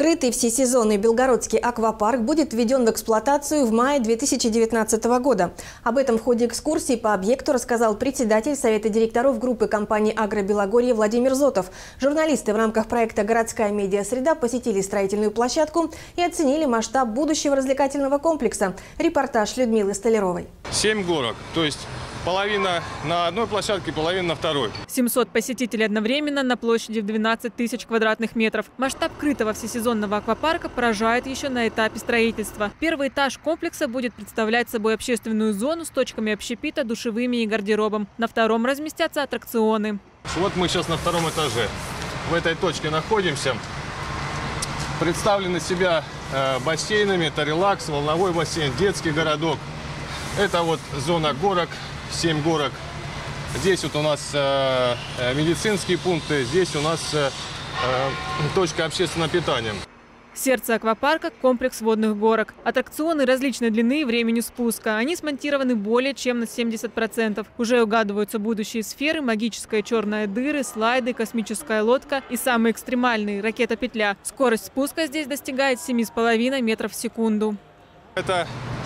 Крытый всесезонный Белгородский аквапарк будет введен в эксплуатацию в мае 2019 года. Об этом в ходе экскурсии по объекту рассказал председатель Совета директоров группы компании «Агробелогорье» Владимир Зотов. Журналисты в рамках проекта «Городская медиасреда» посетили строительную площадку и оценили масштаб будущего развлекательного комплекса. Репортаж Людмилы Столяровой. 7 горок, то есть половина на одной площадке, половина на второй. 700 посетителей одновременно на площади в 12 тысяч квадратных метров. Масштаб крытого всесезонного аквапарка поражает еще на этапе строительства. Первый этаж комплекса будет представлять собой общественную зону с точками общепита, душевыми и гардеробом. На втором разместятся аттракционы. Вот мы сейчас на втором этаже. В этой точке находимся. Представлены себя бассейнами. Это релакс, волновой бассейн, детский городок. Это вот зона горок. 7 горок. Здесь вот у нас медицинские пункты, здесь у нас точка общественного питания. Сердце аквапарка – комплекс водных горок. Аттракционы различной длины и времени спуска. Они смонтированы более чем на 70%. Уже угадываются будущие сферы: магическая черная дыра, слайды, космическая лодка и самые экстремальные – ракета-петля. Скорость спуска здесь достигает 7,5 метров в секунду. Это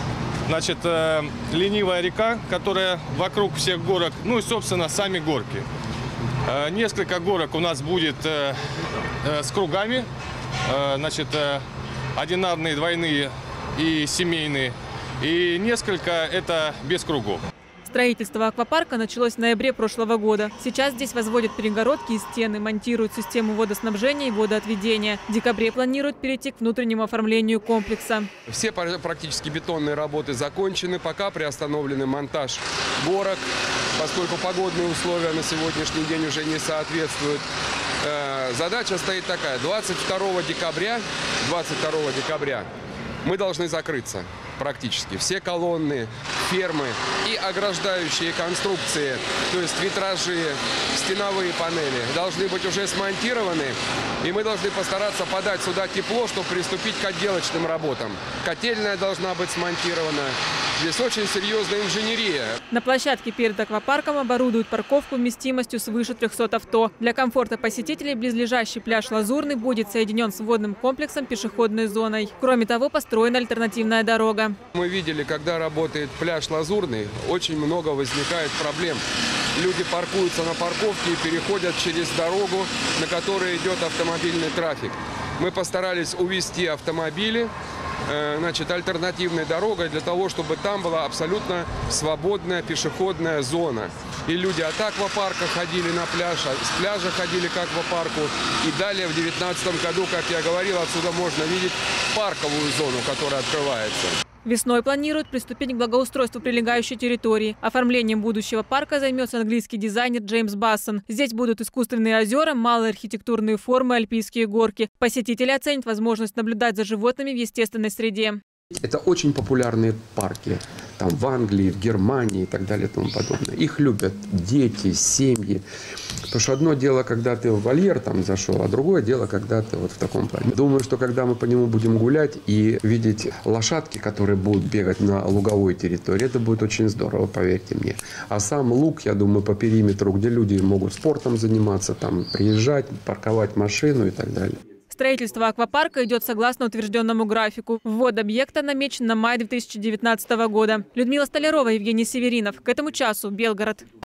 ленивая река, которая вокруг всех горок, ну и, собственно, сами горки. Несколько горок у нас будет с кругами, одинарные, двойные и семейные, и несколько это без кругов. Строительство аквапарка началось в ноябре прошлого года. Сейчас здесь возводят перегородки и стены, монтируют систему водоснабжения и водоотведения. В декабре планируют перейти к внутреннему оформлению комплекса. Все практически бетонные работы закончены, пока приостановлены монтаж горок, поскольку погодные условия на сегодняшний день уже не соответствуют. Задача стоит такая: 22 декабря мы должны закрыться практически. Все колонны, фермы и ограждающие конструкции, то есть витражи, стеновые панели, должны быть уже смонтированы. И мы должны постараться подать сюда тепло, чтобы приступить к отделочным работам. Котельная должна быть смонтирована. Здесь очень серьезная инженерия. На площадке перед аквапарком оборудуют парковку вместимостью свыше 300 авто. Для комфорта посетителей близлежащий пляж «Лазурный» будет соединен с водным комплексом пешеходной зоной. Кроме того, построена альтернативная дорога. Мы видели, когда работает пляж «Лазурный», очень много возникает проблем. Люди паркуются на парковке и переходят через дорогу, на которой идет автомобильный трафик. Мы постарались увести автомобили альтернативной дорогой для того, чтобы там была абсолютно свободная пешеходная зона. И люди от аквапарка ходили на пляж, с пляжа ходили к аквапарку. И далее в 2019 году, как я говорил, отсюда можно видеть парковую зону, которая открывается. Весной планируют приступить к благоустройству прилегающей территории. Оформлением будущего парка займется английский дизайнер Джеймс Бассон. Здесь будут искусственные озера, малые архитектурные формы, альпийские горки. Посетители оценят возможность наблюдать за животными в естественной среде. Это очень популярные парки. Там в Англии, в Германии и так далее и тому подобное. Их любят дети, семьи. Потому что одно дело, когда ты в вольер там зашел, а другое дело, когда ты вот в таком плане. Думаю, что когда мы по нему будем гулять и видеть лошадки, которые будут бегать на луговой территории, это будет очень здорово, поверьте мне. А сам луг, я думаю, по периметру, где люди могут спортом заниматься, там приезжать, парковать машину и так далее. Строительство аквапарка идет согласно утвержденному графику. Ввод объекта намечен на май 2019 года. Людмила Столяровая, Евгений Северинов. К этому часу Белгород.